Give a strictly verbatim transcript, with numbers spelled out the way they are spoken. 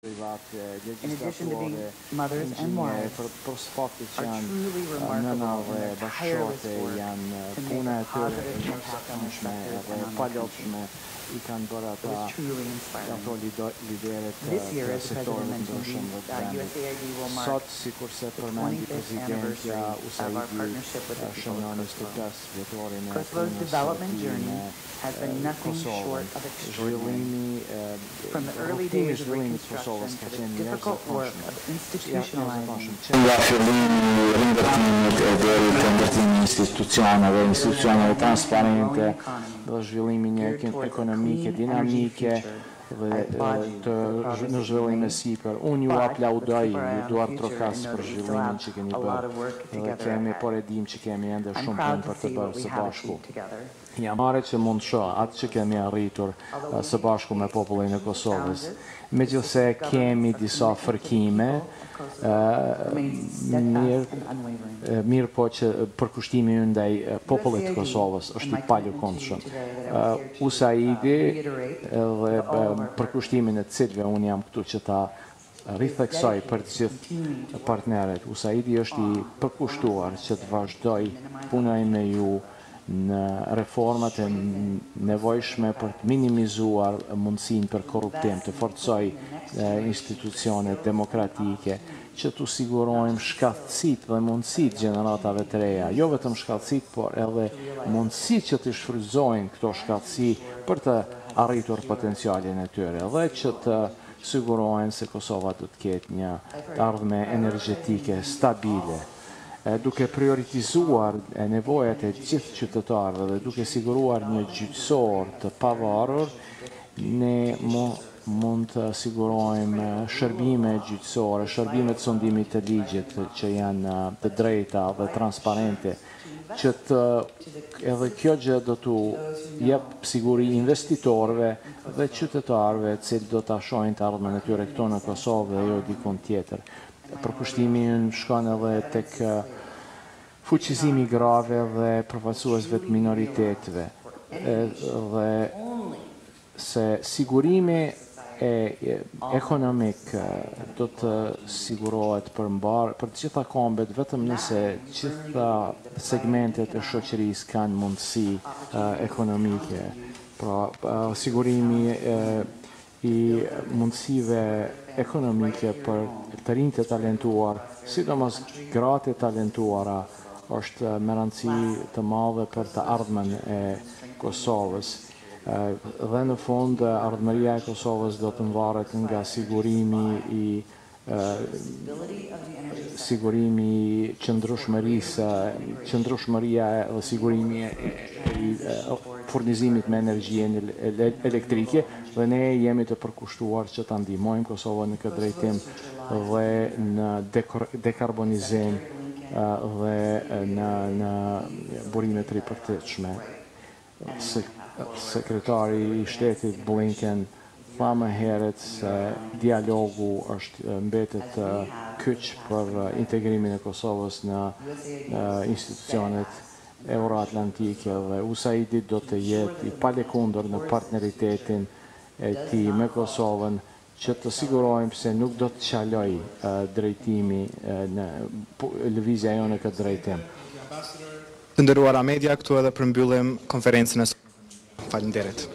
In addition to being mothers and wives, are truly remarkable in their tireless work to make a positive impact on their sectors and on their country. It was truly inspiring. This year, as the President mentioned, the uh, U S A I D will mark the twenty-fifth anniversary of our partnership with the people of Kosovo. Kosovo's development journey has been nothing short of extraordinary. From the early days of reconstruction to the difficult work of institutionalizing istituzione trasparente, do zhvillimi ekonomike dinamike dhe të në zhvillim e sipër. Unë ju aplaudoj, ju duar trokas për zhvillimin që keni bërë. Dhe kemi, por e dim që kemi ende shumë punë për të bërë së bashku. Jam marrë që mund shoh atë që kemi arritur së bashku me popullin e Kosovës. Megjithse kemi disa fërkime, mirë mirë po që përkushtimi ynë ndaj popullit të Kosovës është i palëkondshëm. USAID dhe përkushtimin e cilëve unë jam këtu që ta ritheksoj për të gjithë partnerët. USAID është i përkushtuar që të vazhdoj punoj me ju në reformat e nevojshme për të minimizuar mundësinë për korruptim, të forcoj institucionet demokratike, që të sigurojmë shkallësit dhe mundësit gjeneratave të reja, jo vetëm shkallësit, por edhe mundësit që të shfrytëzojnë këto shkallësi për të arritur potencialin e tyre, dhe që të sigurojnë se Kosova do të ketë një ardhme energjetike stabile, duke prioritizuar nevojat e gjithë qytetarëve dhe duke siguruar një gjyqësor të pavarur, ne mund të sigurojmë shërbime gjyqësore, shërbime të sundimit të ligjit që janë të drejta dhe transparente, që të edhe kjo gjë do të jep siguri investitorëve dhe qytetarëve cilë do të shohin të ardhmen e tyre këto në Kosovë dhe jo dikun tjetër. Përkushtimi në shkon edhe tek fuqizimi grave dhe përfaqësuesve të minoritetëve dhe se sigurimi e ekonomik do të sigurohet për mbar për të gjitha kombet vetëm nëse gjitha segmentet e shoqërisë kanë mundësi ekonomike. Pra sigurimi i mundësive ekonomike për të rinjtë të talentuar, sidomos gratë e talentuara, është me rëndësi të madhe për të ardhmen e Kosovës. Dhe në fund, ardhmëria e Kosovës do të mvaret nga sigurimi i sigurimi i qëndrueshmërisë, qëndrueshmëria dhe sigurimi i furnizimit me energji elektrike, dhe ne jemi të përkushtuar që ta ndihmojmë Kosovën në këtë drejtim dhe në dekarbonizim dhe në burime të ripërtitshme. Sekretari i shtetit Blinken tha më herët se dialogu është mbetet kyç për integrimin e Kosovës në institucionet euroatlantike dhe USAID do të jetë i palekundër në partneritetin e tij me Kosovën, që të sigurojmë se nuk do të qaloj drejtimi në lëvizja jo në këtë drejtim. Të nderuara media, këtu edhe përmbyllim konferencën e Faleminderit.